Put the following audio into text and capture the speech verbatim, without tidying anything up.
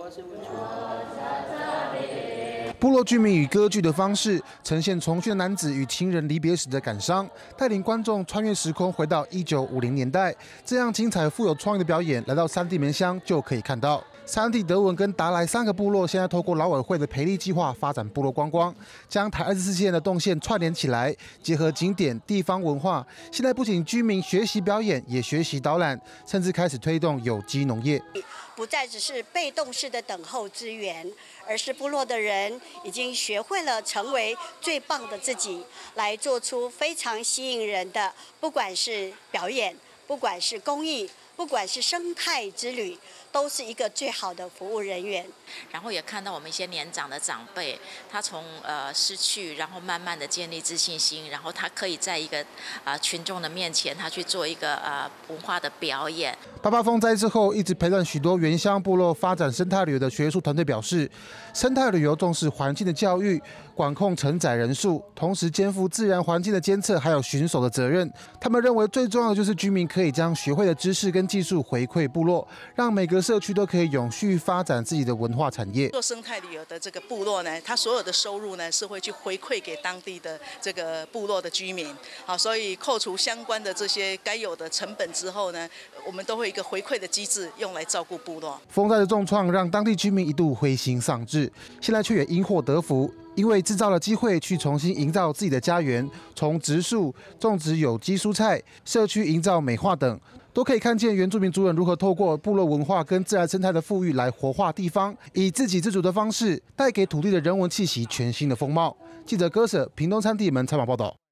部落居民以歌剧的方式呈现重训的男子与亲人离别时的感伤，带领观众穿越时空回到一九五零年代。这样精彩、富有创意的表演，来到三地棉乡就可以看到。三地德文跟达莱三个部落现在透过劳委会的培力计划发展部落观光，将台二十四线的动线串联起来，结合景点、地方文化。现在不仅居民学习表演，也学习导览，甚至开始推动有机农业。 不再只是被动式的等候资源，而是部落的人已经学会了成为最棒的自己，来做出非常吸引人的，不管是表演，不管是公益，不管是生态之旅，都是一个最好的服务人员。 然后也看到我们一些年长的长辈，他从呃失去，然后慢慢的建立自信心，然后他可以在一个啊、呃、群众的面前，他去做一个呃文化的表演。 八八风灾之后，一直陪伴许多原乡部落发展生态旅游的学术团队表示，生态旅游重视环境的教育，管控承载人数，同时肩负自然环境的监测还有巡守的责任。他们认为最重要的就是居民可以将学会的知识跟技术回馈部落，让每个社区都可以永续发展自己的文化产业。 做生态旅游的这个部落呢，它所有的收入呢是会去回馈给当地的这个部落的居民。好，所以扣除相关的这些该有的成本之后呢，我们都会。 一个回馈的机制，用来照顾部落。 风灾的重创让当地居民一度灰心丧志，现在却也因祸得福，因为制造了机会去重新营造自己的家园，从植树、种植有机蔬菜、社区营造美化等，都可以看见原住民族人如何透过部落文化跟自然生态的富裕来活化地方，以自给自足的方式带给土地的人文气息全新的风貌。记者戈舍屏东三地门采访报道。